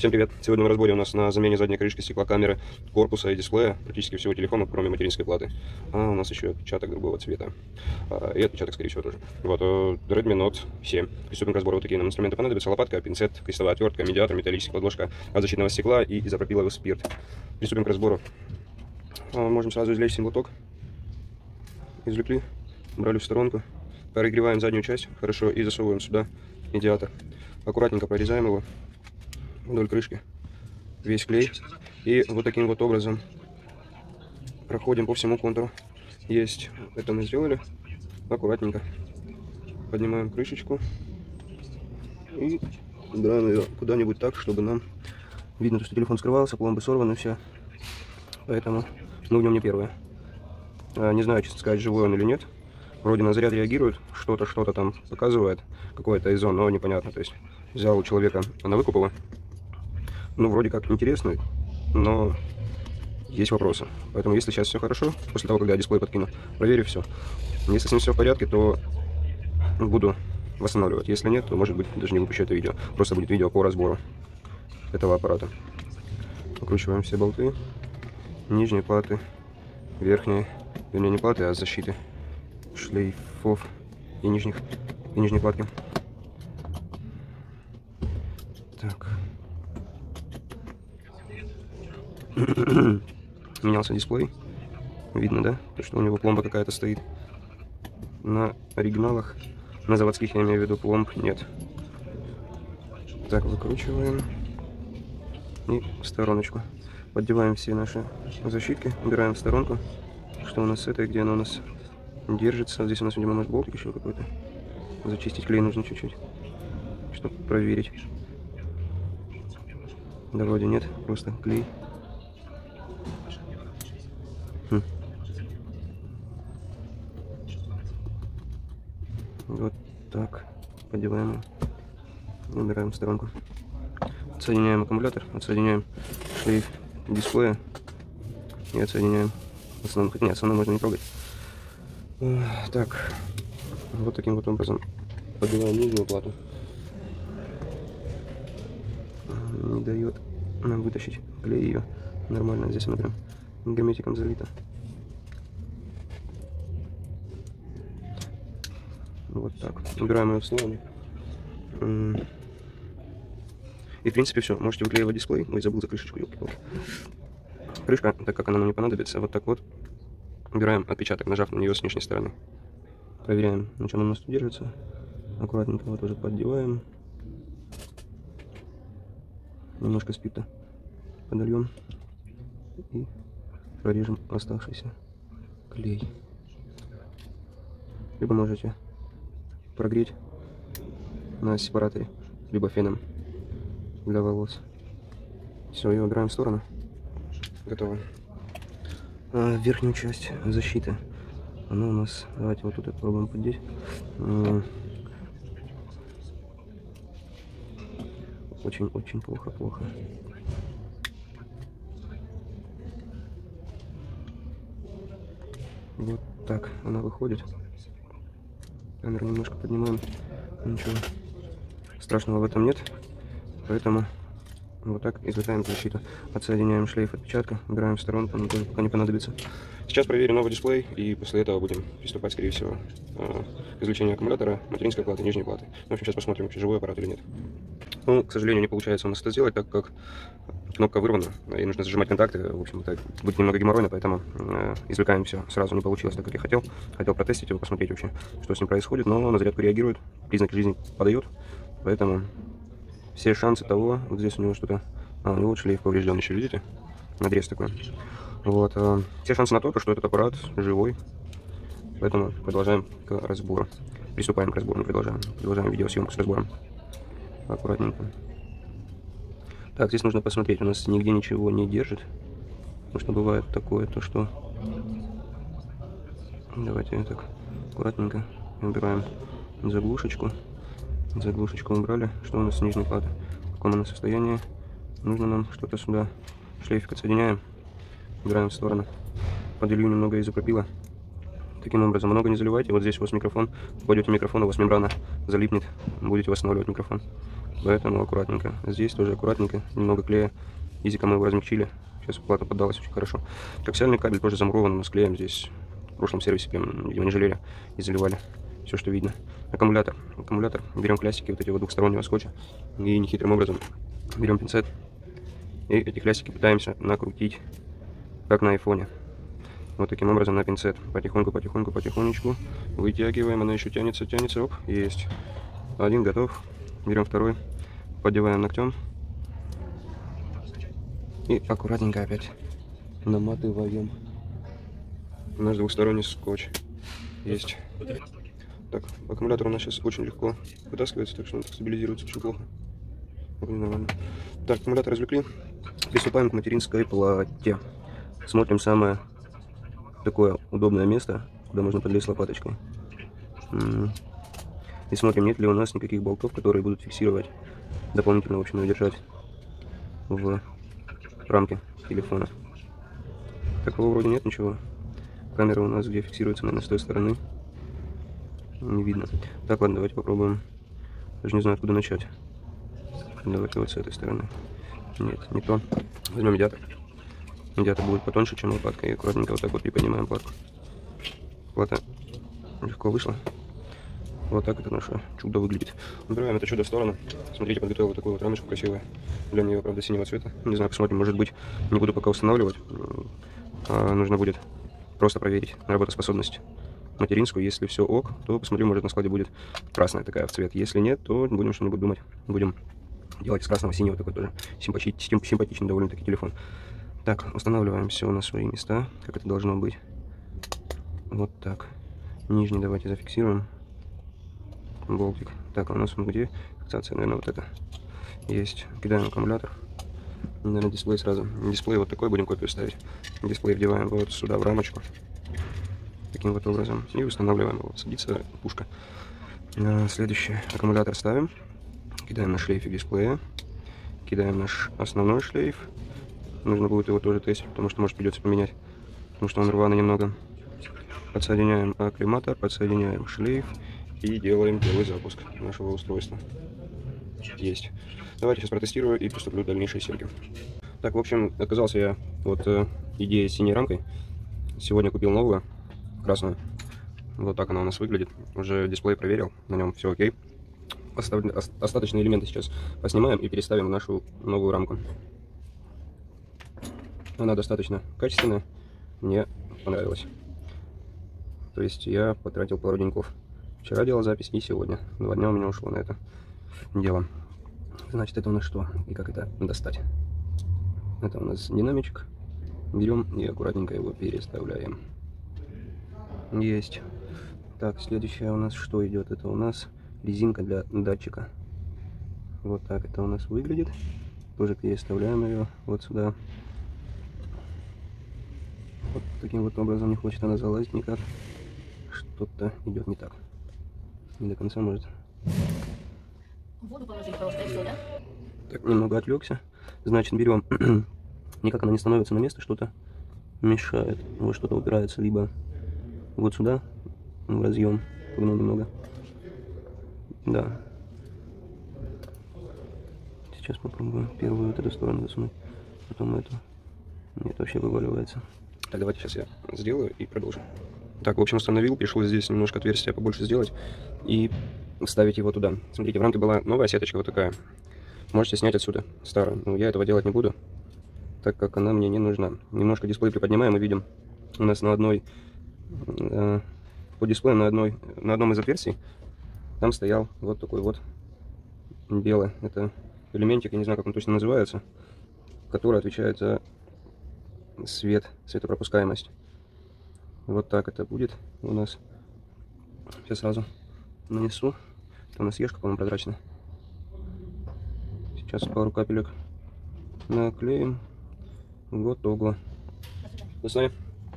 Всем привет! Сегодня в разборе у нас на замене задней крышки стеклокамеры, корпуса и дисплея, практически всего телефона, кроме материнской платы. А у нас еще отпечаток другого цвета. И отпечаток, скорее всего, тоже. Вот, Redmi Note 7. Приступим к разбору. Вот такие нам инструменты понадобятся. Лопатка, пинцет, крестовая отвертка, медиатор, металлическая подложка от защитного стекла и изопропиловый спирт. Приступим к разбору. Можем сразу извлечь симлоток. Извлекли, брали в сторонку. Прогреваем заднюю часть хорошо и засовываем сюда медиатор. Аккуратненько прорезаем его вдоль крышки, весь клей, и вот таким вот образом проходим по всему контуру. Есть, это мы сделали. Аккуратненько поднимаем крышечку и убираем ее куда-нибудь так, чтобы нам видно, что телефон скрывался, пломбы сорваны, все. Поэтому мы в нем не первые. Не знаю, честно сказать, живой он или нет. Вроде на заряд реагирует, что-то там показывает, какой-то изон, но непонятно. То есть взял у человека на выкупово. Ну, вроде как интересный, но есть вопросы. Поэтому, если сейчас все хорошо, после того, когда я дисплей подкину, проверю все. Если с ним все в порядке, то буду восстанавливать. Если нет, то, может быть, даже не выпущу это видео. Просто будет видео по разбору этого аппарата. Выкручиваем все болты. Нижние платы, верхние, вернее, не платы, а защиты шлейфов и нижней платки. Так. Менялся дисплей. Видно, да? То, что у него пломба какая-то стоит. На оригиналах, на заводских, я имею в виду, пломб нет. Так, выкручиваем. И в стороночку. Поддеваем все наши защитки. Убираем в сторонку. Что у нас с этой, где она у нас держится. Здесь у нас, видимо, может болтик еще какой-то. Зачистить клей нужно чуть-чуть, чтобы проверить. Да вроде нет, просто клей. Вот так. Поддеваем. Убираем в сторонку. Отсоединяем аккумулятор, отсоединяем шлейф дисплея и отсоединяем основной. Хотя нет, основной можно не трогать. Так. Вот таким вот образом подбиваем нижнюю плату. Не дает нам вытащить клей ее нормально. Здесь она прям герметиком залита. Вот так. Убираем ее в сторону. И в принципе все. Можете выклеивать дисплей. Ой, забыл за крышечку. Крышка, так как она нам не понадобится, вот так вот убираем отпечаток, нажав на нее с внешней стороны. Проверяем, на чем она у нас тут держится. Аккуратненько вот тоже поддеваем. Немножко спирта подольем и прорежем оставшийся клей. Либо можете прогреть на сепараторе, либо феном для волос. Все, ее убираем в сторону. Готово. Верхнюю часть защиты. Она у нас, давайте вот тут попробуем поддеть. Очень плохо. Вот так она выходит. Камеру немножко поднимаем. Ничего страшного в этом нет. Поэтому вот так извлекаем защиту. Отсоединяем шлейф отпечатка, убираем в сторонку, но тоже пока не понадобится. Сейчас проверим новый дисплей, и после этого будем приступать, скорее всего, к извлечению аккумулятора, материнской платы, нижней платы. В общем, сейчас посмотрим, вообще живой аппарат или нет. Ну, к сожалению, не получается у нас это сделать, так как кнопка вырвана, и нужно зажимать контакты. В общем, это будет немного геморройно, поэтому извлекаем все. Сразу не получилось так, как я хотел. Хотел протестить его, посмотреть вообще, что с ним происходит, но на зарядку реагирует, признаки жизни подает, поэтому все шансы того, вот здесь у него что-то, у него шлейф поврежден еще, видите, надрез такой. Вот, все шансы на то, что этот аппарат живой, поэтому продолжаем к разбору. Приступаем к разбору, продолжаем видеосъемку с разбором. Аккуратненько. Так, здесь нужно посмотреть, у нас нигде ничего не держит, потому что бывает такое, то что... Давайте так, аккуратненько убираем заглушечку. Заглушечку убрали. Что у нас с нижней платы? В каком она состоянии? Нужно нам что-то сюда. Шлейфик отсоединяем. Убираем в сторону. Поделю немного изопропила. Таким образом, много не заливайте. Вот здесь у вас микрофон. Кладете микрофон, у вас мембрана залипнет. Будете восстанавливать микрофон. поэтому аккуратненько. Здесь тоже аккуратненько, немного клея. Изика мы его размягчили, сейчас плата поддалась очень хорошо. Коаксиальный кабель тоже замурован, но с клеем здесь. В прошлом сервисе прям, видимо, не жалели и заливали все, что видно. Аккумулятор. Берем хлястики вот эти вот двухстороннего скотча и нехитрым образом берем пинцет и эти хлястики пытаемся накрутить, как на айфоне. Вот таким образом на пинцет. Потихонечку вытягиваем. Она еще тянется. Оп, есть. Один готов. Берем второй. Поддеваем ногтем. И аккуратненько опять наматываем наш двухсторонний скотч. Есть. Так, аккумулятор у нас сейчас очень легко вытаскивается, так что он стабилизируется очень плохо. Нормально. Так, аккумулятор извлекли. Приступаем к материнской плате. Смотрим самое такое удобное место, куда можно подлезть лопаточкой. И смотрим, нет ли у нас никаких болтов, которые будут фиксировать, дополнительно, в общем, удержать в рамке телефона. Такого вроде нет ничего. Камера у нас где фиксируется, наверное, с той стороны. Не видно. Так, ладно, давайте попробуем. Даже не знаю, откуда начать. Давайте вот с этой стороны. Нет, не то. Возьмем медиатор. Медиатор будет потоньше, чем лопатка. И аккуратненько вот так вот приподнимаем платку. Плата легко вышла. Вот так это наше чудо выглядит. Убираем это чудо в сторону. Смотрите, подготовил вот такую вот рамочку красивую. Для нее, правда, синего цвета. Не знаю, посмотрим, может быть, не буду пока устанавливать. Нужно будет просто проверить работоспособность материнскую. Если все ок, то посмотрим, может на складе будет красная такая в цвет. Если нет, то будем что-нибудь думать. Будем делать из красного синего такой тоже симпатичный довольно-таки телефон. Так, устанавливаем все на свои места, как это должно быть. Вот так. Нижний давайте зафиксируем. Болтик. Так, а у нас он где? Фиксация, наверное, вот это. Есть. Кидаем аккумулятор. Наверное, дисплей сразу. Дисплей вот такой будем копию ставить. Дисплей вдеваем вот сюда в рамочку. Таким вот образом. И устанавливаем его. Садится пушка. Следующий аккумулятор ставим. Кидаем на шлейфик дисплея. Кидаем наш основной шлейф. Нужно будет его тоже тестить, потому что может придется поменять. Потому что он рваный немного. Подсоединяем акклиматор, подсоединяем шлейф. И делаем первый запуск нашего устройства. Есть. Давайте сейчас протестирую и приступлю к дальнейшей съемке. Так, в общем, отказался я от идеи с синей рамкой. Сегодня купил новую, красную. Вот так она у нас выглядит. Уже дисплей проверил, на нем все окей. Остаточные элементы сейчас поснимаем и переставим в нашу новую рамку. Она достаточно качественная, мне понравилась. То есть я потратил пару деньков. Вчера делал запись и сегодня. 2 дня у меня ушло на это дело. Значит, это у нас что? И как это достать? Это у нас динамичек. Берем и аккуратненько его переставляем. Есть. Так, следующее у нас что идет? Это у нас резинка для датчика. Вот так это у нас выглядит. Тоже переставляем ее вот сюда. Вот таким вот образом. Не хочет она залазить никак. Что-то идет не так. Не до конца может. Воду положить просто и все, да? Так, немного отвлекся. Значит, берем. Никак она не становится на место, что-то мешает. Вот что-то упирается либо вот сюда, в разъем. Погнул немного. Да. Сейчас попробуем первую вот эту сторону засунуть. Потом эту. Нет, вообще вываливается. Так, давайте сейчас я сделаю и продолжим. Так, в общем, установил, пришлось здесь немножко отверстия побольше сделать и вставить его туда. Смотрите, в рамке была новая сеточка вот такая. Можете снять отсюда старую, но я этого делать не буду, так как она мне не нужна. Немножко дисплей приподнимаем и видим, у нас на одной, по дисплею на одном из отверстий, там стоял вот такой вот белый, это элементик, я не знаю, как он точно называется, который отвечает за светопропускаемость. Вот так это будет у нас. Сейчас сразу нанесу. Это у нас ешка, по-моему, прозрачная. Сейчас пару капелек наклеим. Готово. Достаем.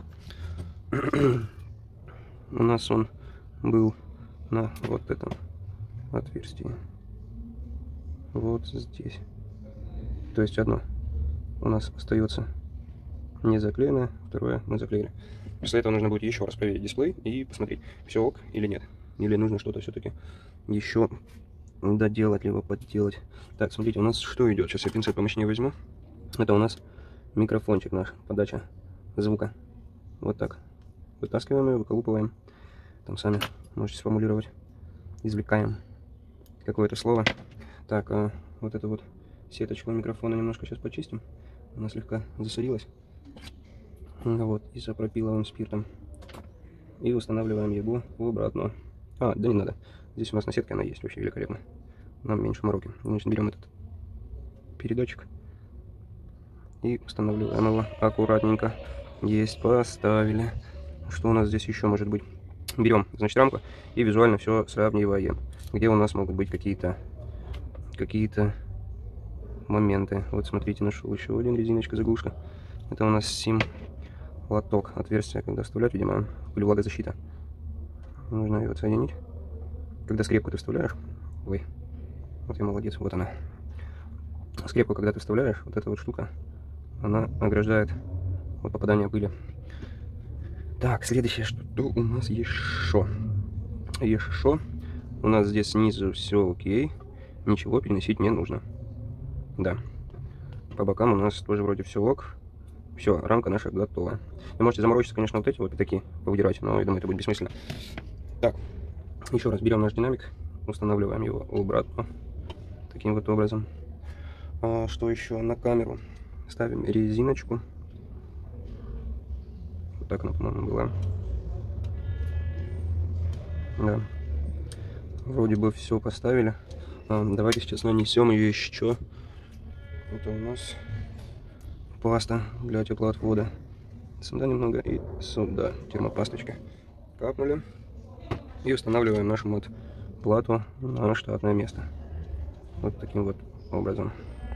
У нас он был на вот этом отверстии. Вот здесь. То есть одно у нас остается не заклеенное, второе мы заклеили. После этого нужно будет еще раз проверить дисплей и посмотреть, все ок или нет. Или нужно что-то все-таки еще доделать, либо подделать. Так, смотрите, у нас что идет? Сейчас я пинцет помощнее возьму. Это у нас микрофончик наш, подача звука. Вот так. Вытаскиваем его, выколупываем. Там сами можете сформулировать. Извлекаем какое-то слово. Так, вот эту вот сеточку микрофона немножко сейчас почистим. Она слегка засорилась. Вот, изопропиловым спиртом. И устанавливаем его обратно. Да не надо. Здесь у нас на сетке она есть, вообще великолепно. Нам меньше мороки. Значит, берем этот передатчик и устанавливаем его аккуратненько. Есть, поставили. Что у нас здесь еще может быть? Берем, значит, рамку и визуально все сравниваем. Где у нас могут быть какие-то моменты. Вот смотрите, нашел еще один резиночка, заглушка. Это у нас сим-лоток. Отверстие, когда вставлять, видимо, или влагозащита. Нужно ее отсоединить. Когда скрепку ты вставляешь, ой, вот я молодец, вот она. Скрепку, когда ты вставляешь, вот эта вот штука, она ограждает от попадания пыли. Так, следующее, что у нас еще? Еще у нас здесь снизу все окей, ничего переносить не нужно. Да, по бокам у нас тоже вроде все ок. Все, рамка наша готова. Вы можете заморочиться, конечно, вот эти вот такие повыдирать, но я думаю, это будет бессмысленно. Так, еще раз берем наш динамик, устанавливаем его обратно, таким вот образом. Что еще? На камеру ставим резиночку. Вот так она, по-моему, была. Да. Вроде бы все поставили. Давайте сейчас нанесем ее еще. Это у нас паста для теплоотвода. Сюда немного и сюда термопасточка. Капнули. И устанавливаем нашу вот плату на штатное место. Вот таким вот образом.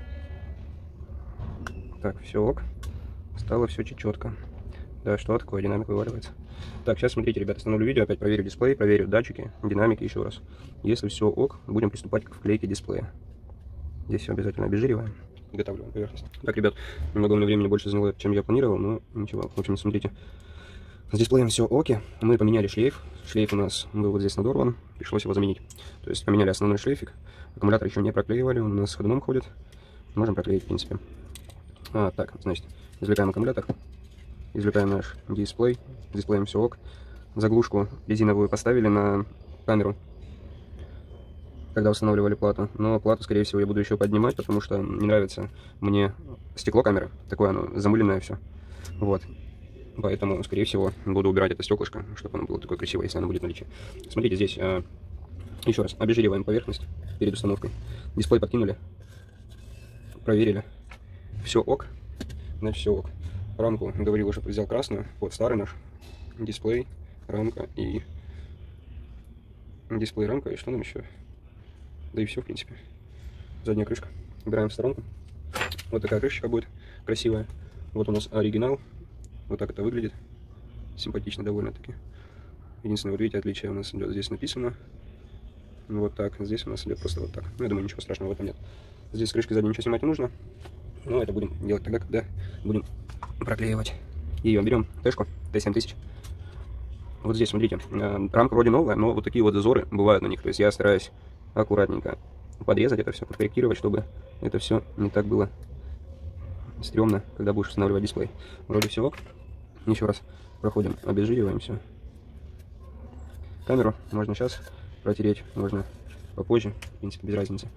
Так, все ок. Стало все четко. Да, что такое, динамик вываливается. Так, сейчас смотрите, ребята, остановлю видео, опять проверю дисплей, проверю датчики, динамики еще раз. Если все ок, будем приступать к вклейке дисплея. Здесь все обязательно обезжириваем. Готовлю поверхность. Так, ребят, немного у меня времени больше заняло, чем я планировал, но ничего. В общем, смотрите, с дисплеем все оки. Мы поменяли шлейф. Шлейф у нас был вот здесь надорван, пришлось его заменить. То есть поменяли основной шлейфик. Аккумулятор еще не проклеивали, он у нас с ходуном ходит. Можем проклеить, в принципе. Так, значит, извлекаем аккумулятор. Извлекаем наш дисплей. С дисплеем все ок. Заглушку резиновую поставили на камеру, когда устанавливали плату. Но плату, скорее всего, я буду еще поднимать, потому что не нравится мне стекло камеры. Такое оно замыленное все. Вот. Поэтому, скорее всего, буду убирать это стеклышко, чтобы оно было такое красивое, если оно будет в наличии. Смотрите, здесь еще раз обезжириваем поверхность перед установкой. Дисплей подкинули. Проверили. Все ок. Значит, все ок. Рамку говорил, чтобы взял красную. Вот старый наш дисплей, рамка и дисплей, рамка. И что нам еще? Да и все, в принципе. Задняя крышка. Убираем в сторонку. Вот такая крышечка будет красивая. Вот у нас оригинал. Вот так это выглядит. Симпатично довольно-таки. Единственное, вот видите, отличие у нас идет. Здесь написано вот так. Здесь у нас идет просто вот так. Ну, я думаю, ничего страшного в этом нет. Здесь с крышкой задней ничего снимать не нужно. Но это будем делать тогда, когда будем проклеивать ее. Берем Тэшку Т7000. Вот здесь, смотрите, рамка вроде новая, но вот такие вот зазоры бывают на них. То есть я стараюсь аккуратненько подрезать это все, подкорректировать, чтобы это все не так было стрёмно, когда будешь устанавливать дисплей. Вроде все ок. Еще раз проходим, обезжириваем все. Камеру можно сейчас протереть, можно попозже, в принципе, без разницы.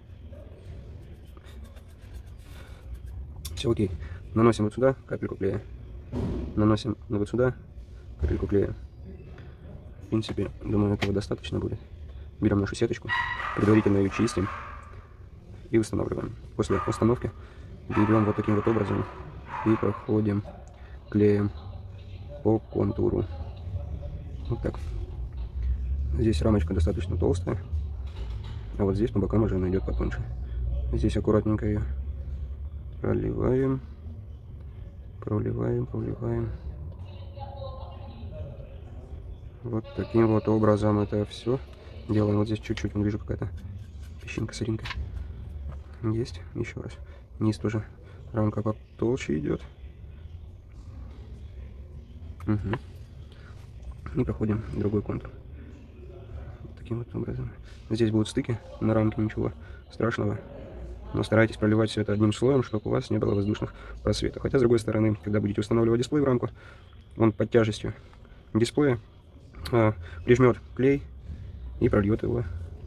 Все окей. Наносим вот сюда капельку клея. Наносим вот сюда капельку клея. В принципе, думаю, этого достаточно будет. Берем нашу сеточку, предварительно ее чистим и устанавливаем. После установки берем вот таким вот образом и проходим клеем по контуру. Вот так. Здесь рамочка достаточно толстая, а вот здесь по бокам уже она идет потоньше. Здесь аккуратненько ее проливаем, проливаем. Вот таким вот образом это все делаем. Вот здесь чуть-чуть, вижу, какая-то песчинка, сыринка есть. Еще раз. Низ тоже рамка потолще идет. Угу. И проходим другой контур. таким вот образом. Здесь будут стыки на рамке, ничего страшного. Но старайтесь проливать все это одним слоем, чтобы у вас не было воздушных просветов. Хотя, с другой стороны, когда будете устанавливать дисплей в рамку, он под тяжестью дисплея прижмет клей и прольет его.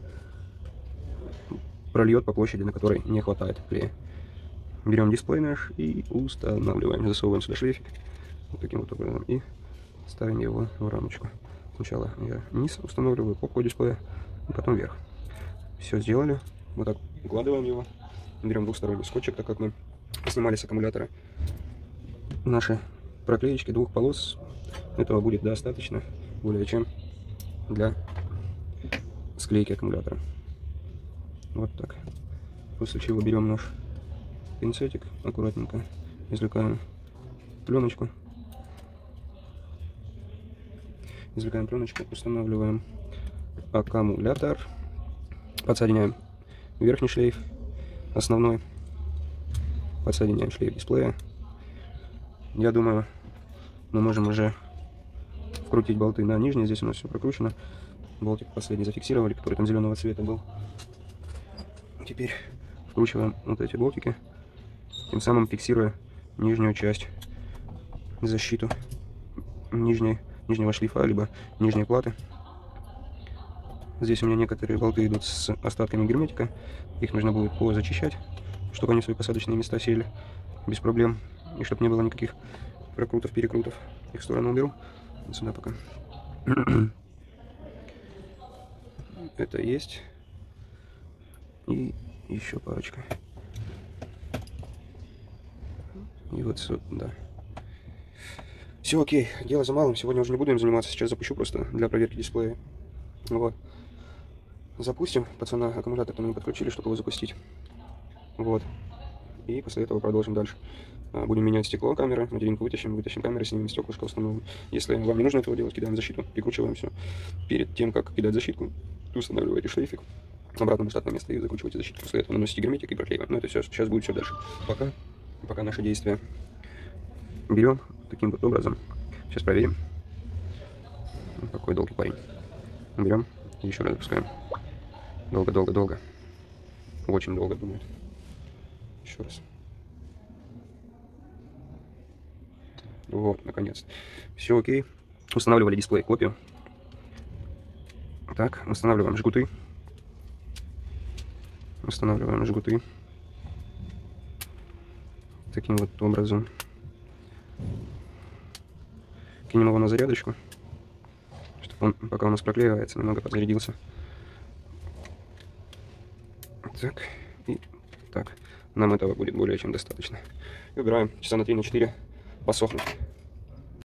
Прольет по площади, на которой не хватает клея. Берем дисплей наш и устанавливаем. Засовываем сюда шлейфик. Вот таким вот образом. И ставим его в рамочку. Сначала я низ устанавливаю попку дисплея, и потом вверх. Все сделали. Вот так укладываем его. Берем двухсторонний скотчик, так как мы снимали с аккумулятора наши проклеечки двух полос. Этого будет достаточно более чем для склейки аккумулятора. Вот так. После чего берем наш пинцетик, аккуратненько извлекаем пленочку. Извлекаем пленочку, устанавливаем аккумулятор, подсоединяем верхний шлейф, основной, подсоединяем шлейф дисплея. Я думаю, мы можем уже вкрутить болты на нижний. Здесь у нас все прокручено. Болтик последний зафиксировали, который там зеленого цвета был. Теперь вкручиваем вот эти болтики, тем самым фиксируя нижнюю часть, защиту нижнего шлейфа, либо нижней платы. Здесь у меня некоторые болты идут с остатками герметика. Их нужно будет позачищать, чтобы они в свои посадочные места сели без проблем. И чтобы не было никаких прокрутов, перекрутов. Их в сторону уберу. Вот сюда пока. Это есть. И еще парочка. И вот сюда. Все окей, дело за малым. Сегодня уже не буду им заниматься. Сейчас запущу просто для проверки дисплея. Вот. Запустим. Пацана, аккумулятор-то мы не подключили, чтобы его запустить. Вот. И после этого продолжим дальше. Будем менять стекло камеры. Материнку вытащим камеры, снимем стеклышко, установим. Если вам не нужно этого делать, кидаем защиту, прикручиваем все. Перед тем, как кидать защитку, устанавливаете шлейфик обратно на штатное место и закручиваете защиту. После этого наносите герметик и проклеиваем. Но это все, сейчас будет все дальше. Пока наши действия берем таким вот образом. Сейчас проверим. Какой долгий парень. Берем и еще раз запускаем. Долго. Очень долго думает. Еще раз. Вот, наконец. Все окей. Устанавливали дисплей, копию. Так, устанавливаем жгуты. Таким вот образом. Кинем его на зарядочку, чтобы он, пока у нас проклеивается, немного подзарядился. Так, и так. Нам этого будет более чем достаточно. И убираем часа на 3-4 посохнуть.